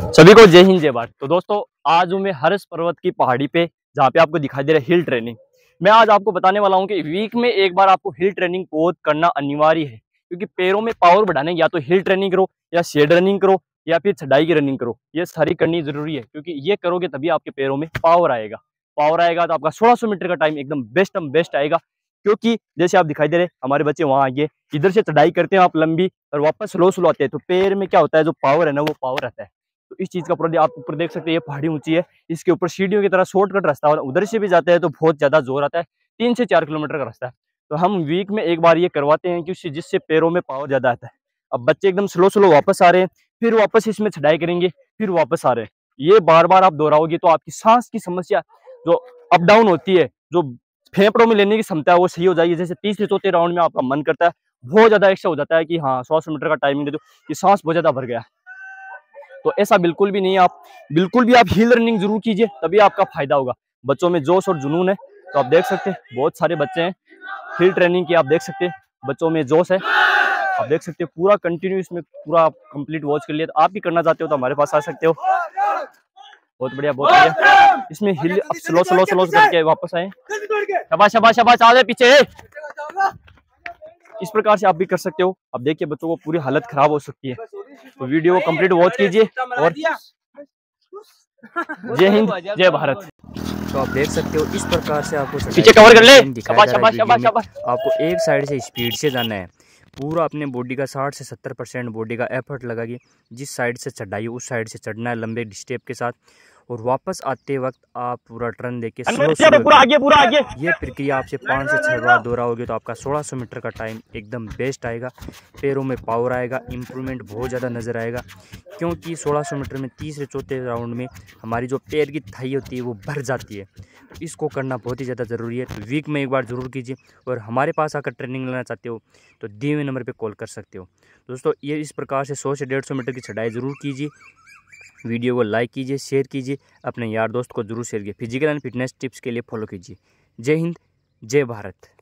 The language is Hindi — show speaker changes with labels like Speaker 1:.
Speaker 1: सभी को जय हिंद जय भारत। तो दोस्तों आज हूँ मैं हर्ष पर्वत की पहाड़ी पे, जहाँ पे आपको दिखाई दे रहा है हिल ट्रेनिंग। मैं आज आपको बताने वाला हूँ कि वीक में एक बार आपको हिल ट्रेनिंग बहुत करना अनिवार्य है, क्योंकि पैरों में पावर बढ़ाने या तो हिल ट्रेनिंग करो या शेड रनिंग करो या फिर चढ़ाई की रनिंग करो। ये सारी करनी जरूरी है, क्योंकि ये करोगे तभी आपके पैरों में पावर आएगा। पावर आएगा तो आपका 1600 मीटर का टाइम एकदम बेस्ट आएगा। क्योंकि जैसे आप दिखाई दे रहे हमारे बच्चे वहां आगे इधर से चढ़ाई करते हैं आप लंबी, और वापस स्लो आते हैं, तो पैर में क्या होता है, जो पावर है ना वो पावर आता है। तो इस चीज का प्रोजेक्ट आप ऊपर देख सकते हैं, ये पहाड़ी ऊंची है, इसके ऊपर सीढ़ियों की तरह शॉर्टकट रास्ता है, उधर से भी जाते हैं तो बहुत ज्यादा जोर आता है। 3 से 4 किलोमीटर का रास्ता है। तो हम वीक में एक बार ये करवाते हैं, कि जिससे पैरों में पावर ज्यादा आता है। अब बच्चे एकदम स्लो वापस आ रहे हैं, फिर वापस इसमें चढ़ाई करेंगे, फिर वापस आ रहे हैं। ये बार बार आप दोहराओगे तो आपकी सांस की समस्या जो अप डाउन होती है, जो फेफड़ों में लेने की क्षमता है, वो सही हो जाएगी। जैसे तीसरे चौथे राउंड में आपका मन करता है, बहुत ज्यादा एक्स्ट्रा हो जाता है कि हाँ 100 मीटर का टाइमिंग दे दो, कि सांस बहुत ज्यादा भर गया। तो ऐसा बिल्कुल भी नहीं है। आप बिल्कुल भी आप हिल रनिंग जरूर कीजिए, तभी आपका फायदा होगा। बच्चों में जोश और जुनून है, तो आप देख सकते हैं बहुत सारे बच्चे हैं हिल ट्रेनिंग की। आप देख सकते हैं बच्चों में जोश है, आप देख सकते हैं पूरा कंटिन्यू इसमें पूरा कंप्लीट वॉच कर लिया। तो आप भी करना चाहते हो तो हमारे पास आ सकते हो। बहुत बढ़िया बहुत बढ़िया। इसमें हिल अब स्लो करके वापस आए। शाबाश शाबाश शाबाश, आ जाए पीछे। इस प्रकार से आप भी कर सकते हो। अब देखिए बच्चों को पूरी हालत खराब हो सकती है, तो वीडियो को कंप्लीट वॉच कीजिए। और जय हिंद जय भारत।
Speaker 2: तो आप देख सकते हो इस प्रकार से आपको
Speaker 1: पीछे कवर कर ले।
Speaker 2: शाबाश शाबाश शाबाश शाबाश। आपको एक साइड से स्पीड से जाना है, पूरा अपने बॉडी का 60 से 70% बॉडी का एफर्ट लगाइए। जिस साइड से चढ़ाई उस साइड से चढ़ना है लंबे स्टेप के साथ, और वापस आते वक्त आप पूरा टर्न देके
Speaker 1: पूरा आगे।
Speaker 2: ये प्रक्रिया आपसे 5 से 6 बार दोहराओगे तो आपका 1600 मीटर का टाइम एकदम बेस्ट आएगा। पैरों में पावर आएगा, इम्प्रूवमेंट बहुत ज़्यादा नज़र आएगा। क्योंकि 1600 मीटर में तीसरे चौथे राउंड में हमारी जो पैर की थाई होती है वो भर जाती है। तो इसको करना बहुत ही ज़्यादा ज़रूरी है। तो वीक में एक बार ज़रूर कीजिए। और हमारे पास आकर ट्रेनिंग लेना चाहते हो तो दिए हुए नंबर पर कॉल कर सकते हो। दोस्तों ये इस प्रकार से 100 से 150 मीटर की चढ़ाई ज़रूर कीजिए। वीडियो को लाइक कीजिए, शेयर कीजिए, अपने यार दोस्त को जरूर शेयर कीजिए। फिजिकल एंड फिटनेस टिप्स के लिए फॉलो कीजिए। जय हिंद जय भारत।